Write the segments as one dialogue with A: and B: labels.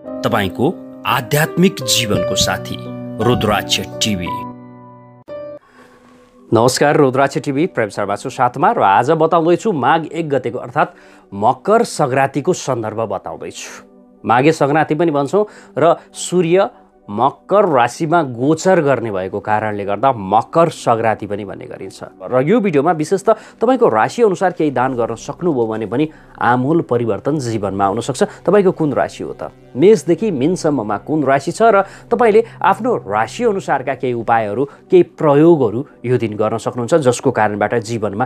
A: तपाईको आध्यात्मिक जीवनको साथी रुद्राक्ष टिभी।
B: नमस्कार, रुद्राक्ष टिभी प्रेम शर्मा छु साथमा र आज बताउँदैछु माघ 1 गतेको अर्थात् मकर संक्रान्तिको सन्दर्भ बताउँदैछु। माघे संक्रान्ति पनि भन्छौँ र सूर्य मकर राशिमा गोचर गर्ने भएको कारणले गर्दा मकर संक्रान्ति पनि भन्ने गरिन्छ। र यो भिडियोमा विशेष त तपाईको राशि अनुसार केही दान गर्न सक्नुभयो भने पनि आमूल परिवर्तन जीवनमा आउन सक्छ। तपाईको कुन राशि हो त? मेषदेखि मीनसम्ममा कुन राशि छ र तपाईले आफ्नो राशि अनुसारका केही उपायहरू, केही प्रयोगहरू यो दिन गर्न सक्नुहुन्छ, जसको कारणबाट जीवनमा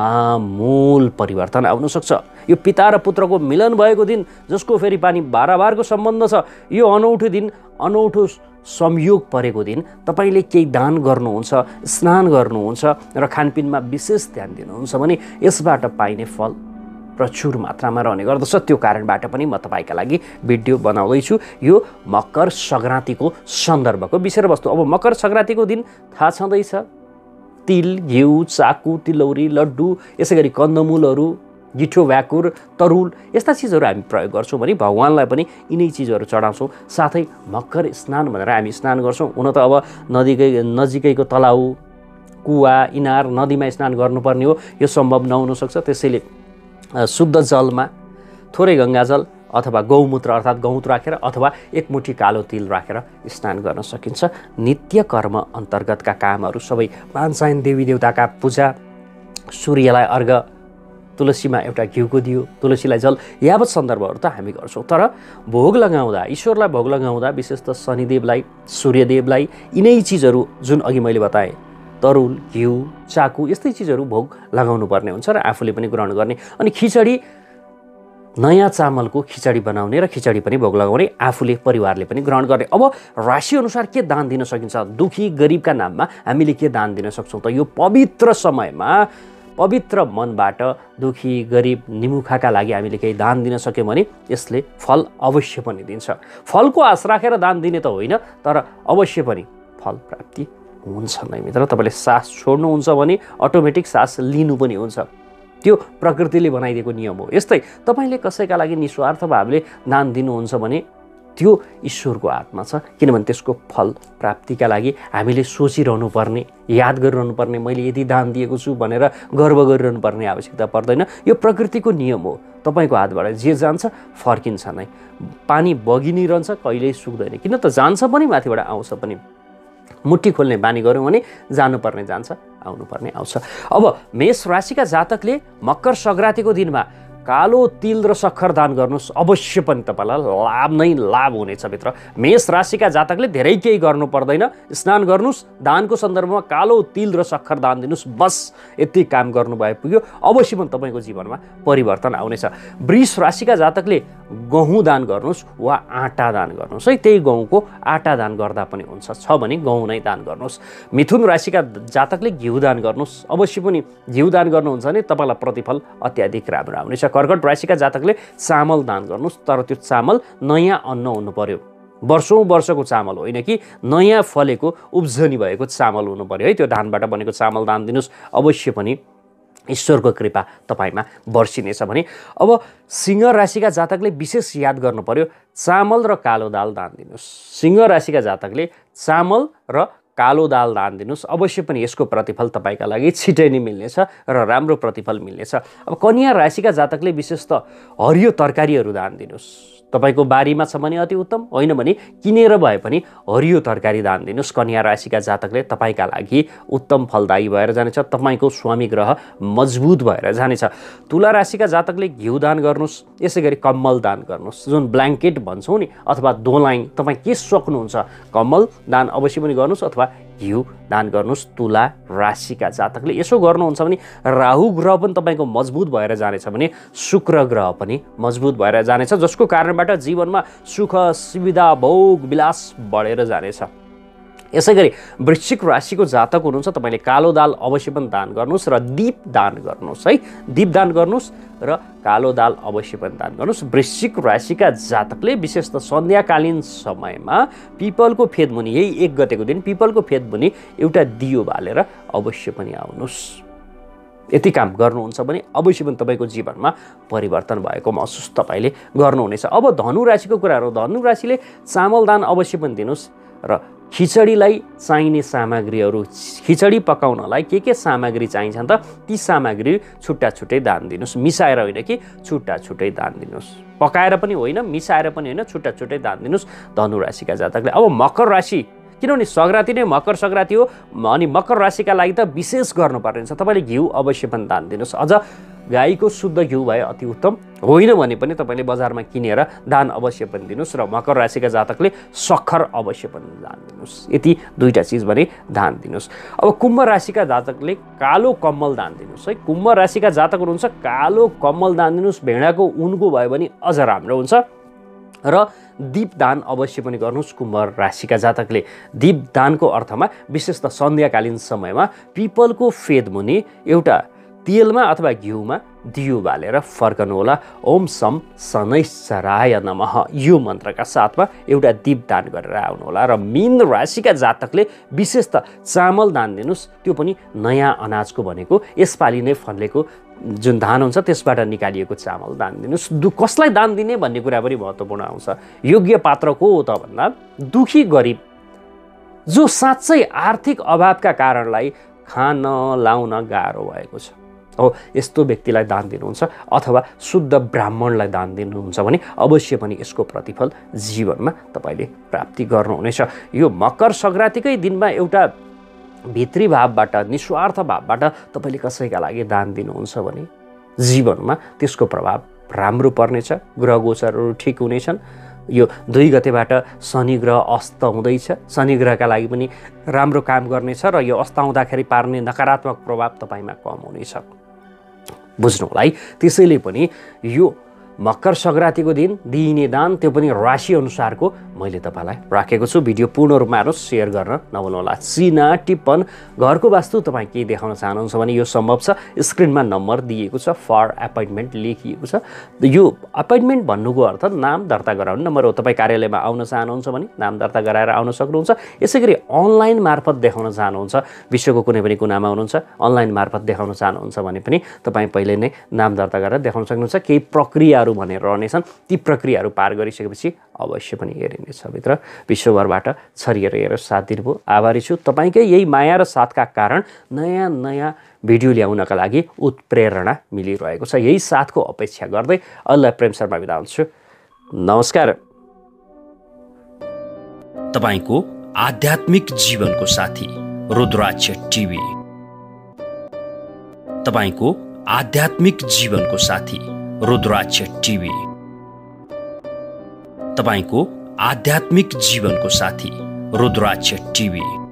B: आमूल परिवर्तन आउन सक्छ। यो पिता र पुत्रको मिलन भएको दिन, जसको फेरि पानी बाराबारको सम्बन्ध छ, यो अनौठो दिन, अनौठो संयोग परेको दिन तपाईले केही दान गर्नुहुन्छ, स्नान गर्नुहुन्छ र खानपिनमा विशेष ध्यान दिनुहुन्छ भने यसबाट पाइने फल प्रचुर मात्रामा रहने गर्दछ। त्यो कारणबाट पनि म तपाईका लागि भिडियो बनाउँदैछु यो मकर संक्रान्तिको सन्दर्भको विषयवस्तु। अब मकर संक्रान्तिको दिन थाहा छँदैछ, तिल, घिउ, चाकु, तिलौरी, लड्डु, यसै गरी कन्दमूलहरू, गिठो, व्याकुर, तरुल यस्ता चिजहरू हामी प्रयोग गर्छौँ भने भगवान्लाई पनि यिनै चिजहरू चढाउँछौँ। साथै मकर स्नान भनेर हामी स्नान गर्छौँ। हुन त अब नजिकैको तलाउ, कुवा, इनार, नदीमा स्नान गर्नुपर्ने हो, यो सम्भव नहुन सक्छ। त्यसैले शुद्ध जलमा थोरै गङ्गाजल अथवा गौमूत्र अर्थात् गहुँत राखेर अथवा एक मुठी कालो तिल राखेर स्नान गर्न सकिन्छ। नित्य कर्म अन्तर्गतका कामहरू सबै मान्छन्, देवी देवताका पूजा, सूर्यलाई अर्घ, तुलसीमा एउटा घिउको दियो, तुलसीलाई जल, यावत सन्दर्भहरू त हामी गर्छौँ। तर भोग लगाउँदा, ईश्वरलाई भोग लगाउँदा विशेष त शनिदेवलाई, सूर्यदेवलाई यिनै चिजहरू जुन अघि मैले बताएँ, तरुल, घिउ, चाकु यस्तै चिजहरू भोग लगाउनु पर्ने हुन्छ र आफूले पनि ग्रहण गर्ने। अनि खिचडी, नयाँ चामलको खिचडी बनाउने र खिचडी पनि भोग लगाउने, आफूले परिवारले पनि ग्रहण गर्ने। अब राशिअनुसार के दान दिन सकिन्छ? दुखी गरिबका नाममा हामीले के दान दिन सक्छौँ त? यो पवित्र समयमा पवित्र मनबाट दुखी गरिब निमुखाका लागि हामीले केही दान दिन सक्यौँ भने यसले फल अवश्य पनि दिन्छ। फलको आश राखेर दान दिने त होइन, तर अवश्य पनि फल प्राप्ति हुन्छ नै मित्र। तपाईँले सास छोड्नुहुन्छ भने अटोमेटिक सास लिनु पनि हुन्छ, त्यो प्रकृतिले बनाइदिएको नियम हो। यस्तै तपाईँले कसैका लागि निस्वार्थ भावले दान दिनुहुन्छ भने त्यो ईश्वरको हातमा छ, किनभने त्यसको फल प्राप्तिका लागि हामीले सोचिरहनु पर्ने, याद गरिरहनु पर्ने, मैले यदि दान दिएको छु भनेर गर्व गरिरहनु पर्ने आवश्यकता पर्दैन। यो प्रकृतिको नियम हो। तपाईँको हातबाट जे जान्छ फर्किन्छ नै। पानी बगि नै रहन्छ, कहिल्यै सुक्दैन, किन त जान्छ पनि माथिबाट आउँछ पनि। मुट्ठी खोल्ने बानी गऱ्यौँ भने जानुपर्ने जान्छ, आउनुपर्ने आउँछ। अब मेष राशिका जातकले मकर संक्रान्तिको दिनमा कालो तिल र सक्खर दान गर्नुहोस्, अवश्य पनि तपाईँलाई लाभ नै लाभ हुनेछ मित्र। मेष राशिका जातकले धेरै केही गर्नु पर्दैन, स्नान गर्नुहोस्, दानको सन्दर्भमा कालो तिल र सक्खर दान दिनुहोस्, बस यति काम गर्नुभए पुग्यो। अवश्य पनि तपाईँको जीवनमा परिवर्तन आउनेछ। वृष राशिका जातकले गहुँ दान गर्नुहोस् वा आँटा दान गर्नुहोस् है, त्यही गहुँको आँटा दान गर्दा पनि हुन्छ, छ भने गहुँ नै दान गर्नुहोस्। मिथुन राशिका जातकले घिउ दान गर्नुहोस्, अवश्य पनि घिउ दान गर्नुहुन्छ भने तपाईँलाई प्रतिफल अत्याधिक राम्रो आउनेछ। कर्कट राशिका जातकले चामल दान गर्नुहोस्, तर त्यो चामल नयाँ अन्न हुनु पर्यो, वर्षौँ वर्षको चामल होइन कि नयाँ फलेको उब्जनी भएको चामल हुनु पर्यो है। त्यो धानबाट बनेको चामल दान दिनुहोस्, अवश्य पनि ईश्वरको कृपा तपाईँमा बर्सिनेछ भने। अब सिंह राशिका जातकले विशेष याद गर्नु पर्यो, चामल र कालो दाल दान दिनुहोस्। सिंह राशिका जातकले चामल र कालो दाल दान दिनुहोस्, अवश्य पनि यसको प्रतिफल तपाईँका लागि छिटै नै मिल्नेछ र राम्रो प्रतिफल मिल्नेछ। अब कन्या राशिका जातकले विशेष त हरियो तरकारीहरू दान दिनुहोस्। तपाईँको बारीमा छ भने अति उत्तम, होइन भने किनेर भए पनि हरियो तरकारी दान दिनुहोस्। कन्या राशिका जातकले तपाईँका लागि उत्तम फलदायी भएर जानेछ, तपाईँको स्वामी ग्रह मजबुत भएर जानेछ। तुला राशिका जातकले घिउ दान गर्नुहोस्, यसै गरी कम्मल दान गर्नुहोस्, जुन ब्ल्याङ्केट भन्छौँ नि अथवा दोलाइ, तपाईँ के सक्नुहुन्छ कम्मल दान अवश्य पनि गर्नुहोस् अथवा घिउ दान गर्नुहोस्। तुला राशिका जातकले यसो गर्नुहुन्छ भने राहु ग्रह पनि तपाईँको मजबुत भएर जानेछ भने शुक्र ग्रह पनि मजबुत भएर जानेछ, जसको कारणबाट जीवनमा सुख सुविधा भोग विलास बढेर जानेछ। यसै गरी वृश्चिक राशिको जातक हुनुहुन्छ, तपाईँले कालो दाल अवश्य पनि दान गर्नुहोस् र दीप दान गर्नुहोस् है। दीप दान गर्नुहोस् र कालो दाल अवश्य पनि दान गर्नुहोस्। वृश्चिक राशिका जातकले विशेष त सन्ध्याकालीन समयमा पिपलको फेदमुनि, यही 1 गतेको दिन पिपलको फेदमुनि एउटा दियो बालेर अवश्य पनि आउनुहोस्। यति काम गर्नुहुन्छ भने अवश्य पनि तपाईँको जीवनमा परिवर्तन भएको महसुस तपाईँले गर्नुहुनेछ। अब धनु राशिको कुराहरू, धनु राशिले चामल दान अवश्य पनि दिनुहोस् र खिचडीलाई चाहिने सामग्रीहरू, खिचडी पकाउनलाई के सामग्री चाहिन्छन् त ती सामग्री छुट्टा छुट्टै दान दिनुहोस्। मिसाएर होइन कि छुट्टा छुट्टै दान दिनुहोस्। पकाएर पनि होइन, मिसाएर पनि होइन, छुट्टा छुट्टै दान दिनुहोस् धनु राशिका जातकले। अब मकर राशि, किनभने सङ्क्रान्ति नै मकर सङ्क्रान्ति हो अनि मकर राशिका लागि त विशेष गर्नुपर्ने छ। तपाईँले घिउ अवश्य पनि दान दिनुहोस्। अझ गाईको शुद्ध घिउ भए अति उत्तम, होइन भने पनि तपाईँले बजारमा किनेर दान अवश्य पनि दिनुहोस्। र मकर राशिका जातकले सक्खर अवश्य पनि दान दिनुहोस्। यति दुईवटा चिज भने दान दिनुहोस्। अब कुम्भ राशिका जातकले कालो कम्मल दान दिनुहोस् है। कुम्भ राशिका जातक हुनुहुन्छ, कालो कम्मल दान दिनुहोस्। भेडाको ऊनको भयो भने अझ राम्रो हुन्छ। र दीपदान अवश्य पनि गर्नुहोस् कुम्भ राशिका जातकले। दीपदानको अर्थमा विशेष त सन्ध्याकालीन समयमा पिपलको फेदमुनि एउटा तेलमा अथवा घिउमा दियो बालेर फर्कनुहोला। ओम सम शनैश्चराय नमः यो मन्त्रका साथमा एउटा दीपदान गरेर आउनुहोला। र मीन राशिका जातकले विशेष त चामल दान दिनुहोस्, त्यो पनि नयाँ अनाजको भनेको यसपालि नै फलेको जुन धान हुन्छ त्यसबाट निकालिएको चामल दान दिनुहोस्। कसलाई दान दिने भन्ने कुरा पनि महत्त्वपूर्ण आउँछ। योग्य पात्र को हो त भन्दा दुखी गरिब जो साँच्चै आर्थिक अभावका कारणलाई खान लाउन गाह्रो भएको छ हो, यस्तो व्यक्तिलाई दान दिनुहुन्छ अथवा शुद्ध ब्राह्मणलाई दान दिनुहुन्छ भने अवश्य पनि यसको प्रतिफल जीवनमा तपाईँले प्राप्ति गर्नुहुनेछ। यो मकर सङ्क्रान्तिकै दिनमा एउटा भित्री भावबाट, निस्वार्थ भावबाट तपाईँले कसैका लागि दान दिनुहुन्छ भने जीवनमा त्यसको प्रभाव राम्रो पर्नेछ। ग्रह गोचरहरू ठिक हुनेछन्। यो 2 गतेबाट शनि ग्रह अस्त हुँदैछ। शनि ग्रहका लागि पनि राम्रो काम गर्नेछ र यो अस्त हुँदाखेरि पार्ने नकारात्मक प्रभाव तपाईँमा कम हुनेछ बुझ्नुलाई। त्यसैले पनि यो मकर सङ्क्रान्तिको दिन दिइने दान त्यो पनि राशि अनुसारको मैले तपाईँलाई राखेको छु। भिडियो पूर्ण रूपमा हेर्नुहोस्, सेयर गर्न नभुल्नुहोला। चिना टिप्पण घरको वास्तु तपाईँ के देखाउन चाहनुहुन्छ भने यो सम्भव छ। स्क्रिनमा नम्बर दिएको छ, फर एपोइन्टमेन्ट लेखिएको छ। यो एपोइन्टमेन्ट भन्नुको अर्थ नाम दर्ता गराउने नम्बर हो। तपाईँ कार्यालयमा आउन चाहनुहुन्छ भने नाम दर्ता गराएर आउन सक्नुहुन्छ। यसै गरी अनलाइन मार्फत देखाउन चाहनुहुन्छ, विश्वको कुनै पनि कुनामा हुनुहुन्छ, अनलाइन मार्फत देखाउन चाहनुहुन्छ भने पनि तपाईँ पहिले नै नाम दर्ता गरेर देखाउन सक्नुहुन्छ। केही प्रक्रिया भनेर रहनेछन्, ती प्रक्रियाहरू पार गरिसकेपछि अवश्य पनि हेरिनेछ। भित्र विश्वभरबाट छरिएर हेरेर साथ दिनुभयो, आभारी छु। तपाईँकै यही माया र साथका कारण नयाँ नयाँ भिडियो ल्याउनका लागि उत्प्रेरणा मिलिरहेको छ। यही साथको अपेक्षा गर्दै अल्लाह प्रेम शर्मा बिदा हुन्छु। नमस्कार।
A: तपाईँको आध्यात्मिक जीवनको साथी रुद्राक्ष टिभी। तपाईँको आध्यात्मिक जीवनको साथी रुद्राक्ष टिभी। तपाईँको आध्यात्मिक जीवनको साथी रुद्राक्ष टिभी।